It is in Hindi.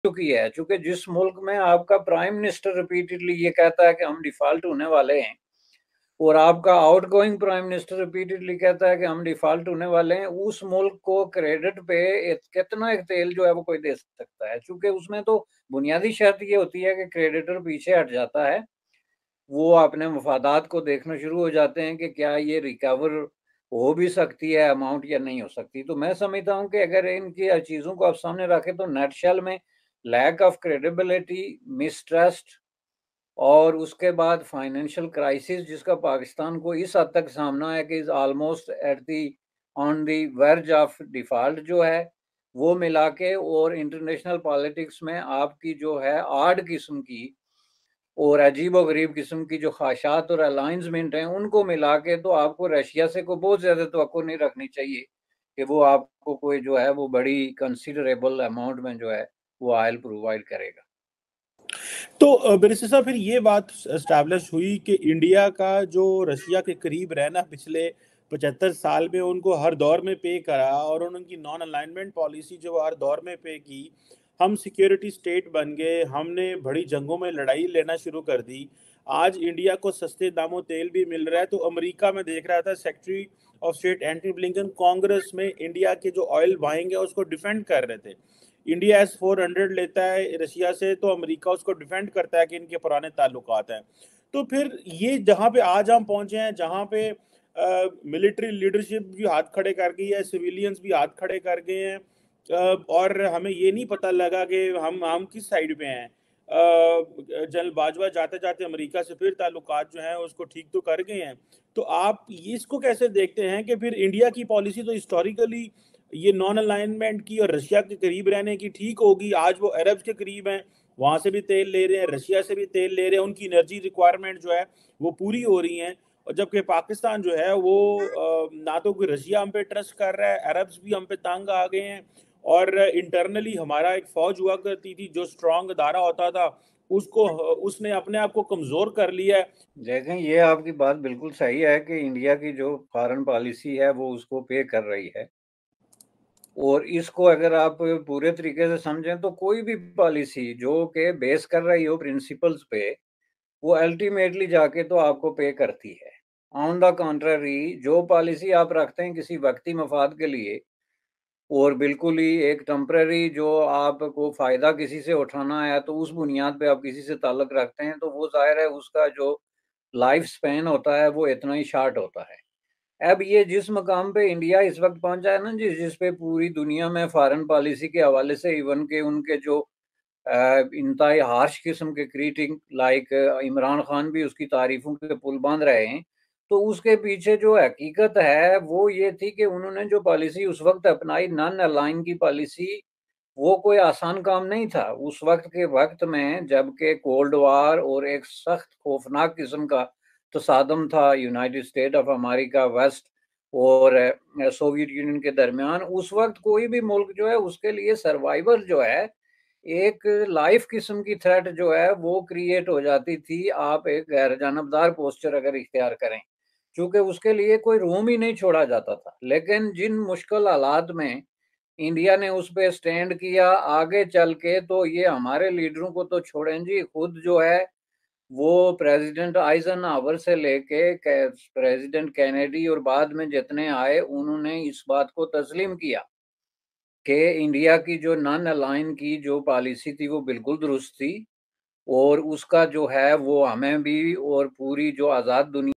चुकी है, चूंकि जिस मुल्क में आपका प्राइम मिनिस्टर रिपीटेडली ये कहता है कि हम डिफॉल्ट होने वाले हैं, और आपका आउटगोइंग प्राइम मिनिस्टर रिपीटेडली कहता है कि हम डिफॉल्ट होने वाले हैं, उस मुल्क को क्रेडिट पे कितना एक तेल जो है वो कोई दे सकता है? चूंकि उसमें तो बुनियादी शर्त ये होती है कि क्रेडिटर पीछे हट जाता है, वो अपने मफादात को देखना शुरू हो जाते हैं कि क्या ये रिकवर हो भी सकती है अमाउंट या नहीं हो सकती। तो मैं समझता हूँ कि अगर इनकी चीज़ों को आप सामने रखें तो नटशेल में लैक ऑफ क्रेडिबिलिटी, मिसट्रस्ट और उसके बाद फाइनेंशियल क्राइसिस जिसका पाकिस्तान को इस हद तक सामना है कि is almost at the on the verge of default जो है, वो मिला के और इंटरनेशनल पॉलिटिक्स में आपकी जो है आड़ किस्म की और अजीब गरीब किस्म की जो ख्वाहिशात और अलाइंसमेंट हैं उनको मिला के, तो आपको रशिया से को बहुत ज़्यादा तवक्को नहीं रखनी चाहिए कि वो आपको कोई जो है वो बड़ी कंसिडरेबल अमाउंट में जो है वो ऑयल प्रोवाइड करेगा। तो बैरिस्टर साहब, फिर ये बात एस्टैब्लिश हुई कि इंडिया का जो रशिया के करीब रहना पिछले 75 साल में उनको हर दौर में पे करा, और उनकी नॉन अलाइनमेंट पॉलिसी जो हर दौर में पे की, हम सिक्योरिटी स्टेट बन गए, हमने बड़ी जंगों में लड़ाई लेना शुरू कर दी। आज इंडिया को सस्ते दामों तेल भी मिल रहा है। तो अमेरिका में देख रहा था, secretary of state Antony Blinken Congress में इंडिया के जो ऑयल बाइंग है उसको डिफेंड कर रहे थे। इंडिया S-400 लेता है रशिया से, तो अमेरिका उसको डिफेंड करता है कि इनके पुराने ताल्लुकात हैं। तो फिर ये जहाँ पे आज हम पहुंचे हैं, जहाँ पे मिलिट्री लीडरशिप भी हाथ खड़े कर गई है, सिविलियंस भी हाथ खड़े कर गए हैं, और हमें ये नहीं पता लगा कि हम किस साइड पे हैं। जनरल बाजवा जाते जाते अमेरिका से फिर ताल्लुकात जो हैं उसको ठीक तो कर गए हैं। तो आप ये इसको कैसे देखते हैं कि फिर इंडिया की पॉलिसी तो हिस्टोरिकली ये नॉन अलाइनमेंट की और रशिया के करीब रहने की ठीक होगी। आज वो अरब के करीब हैं, वहां से भी तेल ले रहे हैं, रशिया से भी तेल ले रहे हैं, उनकी एनर्जी रिक्वायरमेंट जो है वो पूरी हो रही है। और जबकि पाकिस्तान जो है वो ना तो कोई रशिया हम पे ट्रस्ट कर रहा है, अरब्स भी हम पे तंग आ गए हैं, और इंटरनली हमारा एक फौज हुआ करती थी जो स्ट्रांग अदारा होता था, उसको उसने अपने आप को कमजोर कर लिया है। देखें, ये आपकी बात बिल्कुल सही है कि इंडिया की जो फॉरेन पॉलिसी है वो उसको पे कर रही है, और इसको अगर आप पूरे तरीके से समझें तो कोई भी पॉलिसी जो के बेस कर रही हो प्रिंसिपल्स पे, वो अल्टीमेटली जाके तो आपको पे करती है। ऑन द कॉन्ट्ररी, जो पॉलिसी आप रखते हैं किसी वक्ती मफाद के लिए और बिल्कुल ही एक टेम्पररी जो आपको फ़ायदा किसी से उठाना है, तो उस बुनियाद पे आप किसी से ताल्लुक़ रखते हैं, तो वो ज़ाहिर है उसका जो लाइफ स्पैन होता है वो इतना ही शॉर्ट होता है। अब ये जिस मकाम पे इंडिया इस वक्त पहुंचा है ना जी, जिस पे पूरी दुनिया में फॉरेन पॉलिसी के हवाले से इवन के उनके जो इंतहाई हार्श किस्म के क्रिटिक लाइक इमरान खान भी उसकी तारीफों के पुल बांध रहे हैं, तो उसके पीछे जो हकीकत है वो ये थी कि उन्होंने जो पॉलिसी उस वक्त अपनाई, नॉन अलाइन की पॉलिसी, वो कोई आसान काम नहीं था उस वक्त के वक्त में, जबकि कोल्ड वार और एक सख्त खौफनाक किस्म का तसादम था United State of America West और सोवियत यूनियन के दरमियान। उस वक्त कोई भी मुल्क जो है उसके लिए सर्वाइवल जो है एक लाइफ किस्म की थ्रेट जो है वो क्रिएट हो जाती थी, आप एक गैर जानबदार पोस्चर अगर इख्तियार करें, क्योंकि उसके लिए कोई रूम ही नहीं छोड़ा जाता था। लेकिन जिन मुश्किल हालात में इंडिया ने उस पे स्टैंड किया आगे चल के, तो ये हमारे लीडरों को तो छोड़ें जी, खुद जो है वो प्रेसिडेंट आइजनहावर से लेके प्रेसिडेंट कैनेडी और बाद में जितने आए उन्होंने इस बात को तस्लीम किया कि इंडिया की जो नॉन अलाइन की जो पॉलिसी थी वो बिल्कुल दुरुस्त थी, और उसका जो है वो हमें भी और पूरी जो आज़ाद दुनिया